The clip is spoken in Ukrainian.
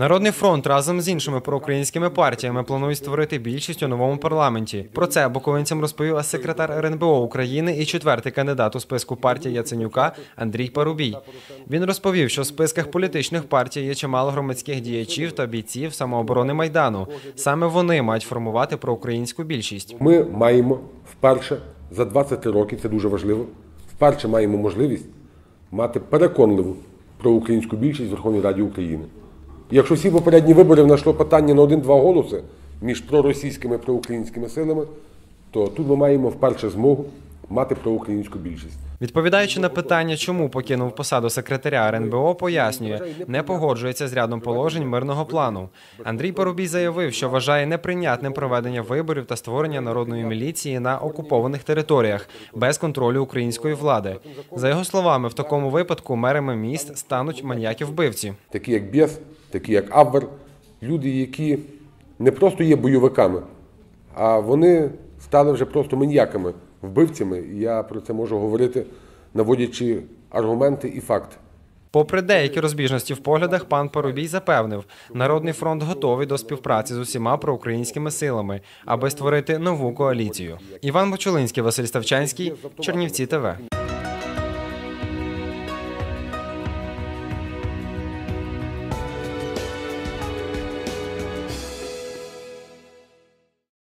Народний фронт разом з іншими проукраїнськими партіями планують створити більшість у новому парламенті. Про це буковинцям розповів секретар РНБО України і четвертий кандидат у списку партії Яценюка Андрій Парубій. Він розповів, що в списках політичних партій є чимало громадських діячів та бійців самооборони Майдану. Саме вони мають формувати проукраїнську більшість. Ми маємо вперше за 23 роки, це дуже важливо, вперше маємо можливість мати переконливу проукраїнську більшість в Верховній Раді України. Якщо всі попередні вибори знайшло питання на 1-2 голоси між проросійськими і проукраїнськими силами, то тут ми маємо вперше змогу мати проукраїнську більшість. Відповідаючи на питання, чому покинув посаду секретаря РНБО, пояснює, не погоджується з рядом положень мирного плану. Андрій Парубій заявив, що вважає неприйнятним проведення виборів та створення народної міліції на окупованих територіях, без контролю української влади. За його словами, в такому випадку мерами міст стануть маніяки-вбивці. Такі як Бєс, такі як Абвер, люди, які не просто є бойовиками, а вони стали вже просто маніяками, вбивцями. І я про це можу говорити, наводячи аргументи і факти. Попри деякі розбіжності в поглядах, пан Парубій запевнив, Народний фронт готовий до співпраці з усіма проукраїнськими силами, аби створити нову коаліцію. Іван Бочулинський, Василь Ставчанський, Чернівці ТВ.